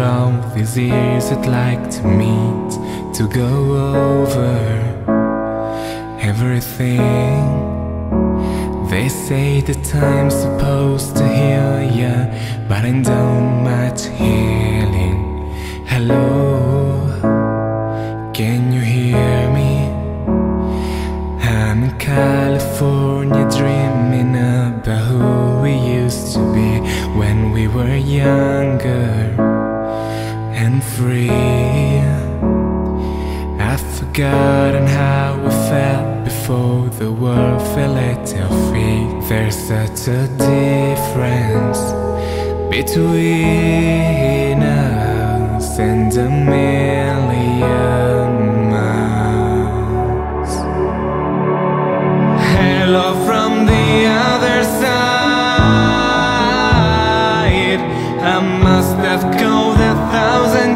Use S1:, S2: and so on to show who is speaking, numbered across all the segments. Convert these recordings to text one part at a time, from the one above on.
S1: all these years I'd like to meet, to go over everything. They say that time's supposed to heal ya, but I don't much healing. Hello, can you hear me? I'm in California dreaming about who we used to be when we were younger and free. I've forgotten how we felt before the world fell at our feet. There's such a difference between us and a million miles. Hello from the other side. I must have called 1,000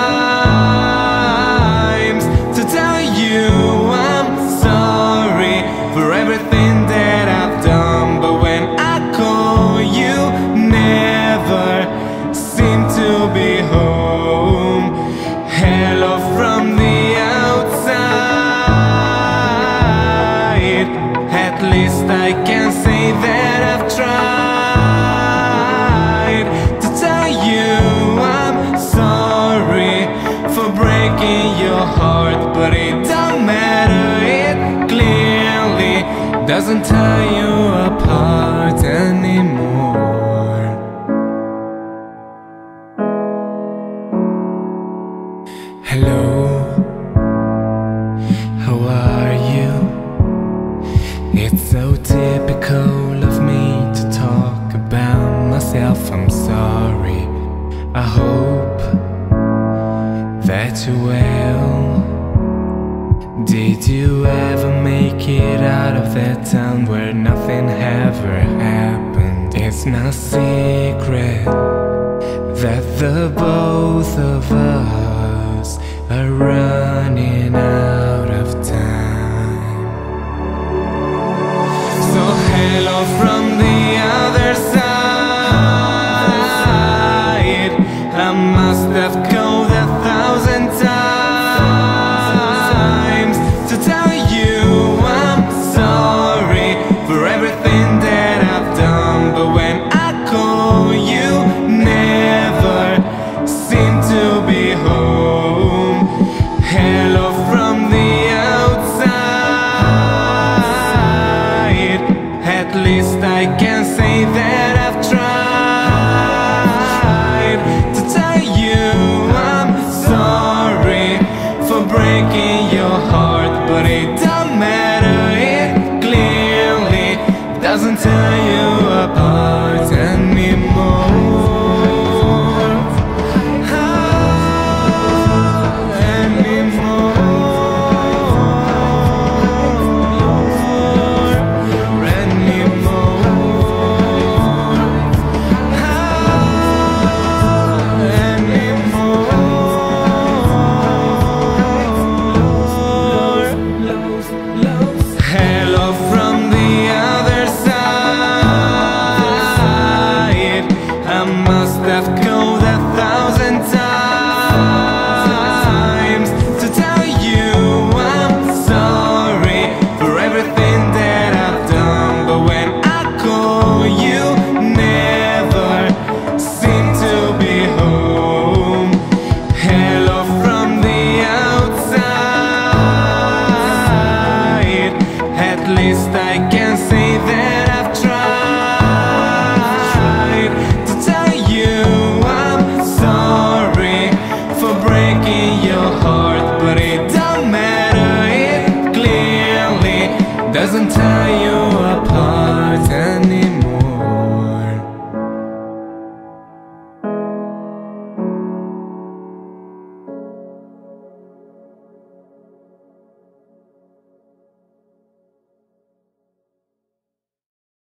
S1: times to tell you I'm sorry for everything that I've done, but when I call you never seem to be home. Hello from the outside. At least I can say that I've tried to tell you I'm sorry for breaking your heart, but it don't matter, it clearly doesn't tear you apart anymore. Hello, how are you? It's so typical of me to talk about myself, I'm sorry. I hope that you're well. Did you ever make it out of that town where nothing ever happened? It's no secret that the both of us are running out of time. So hello from the other side. I must have called 1,000 times to tell you I'm sorry for everything that I've done, but when I call you never seem to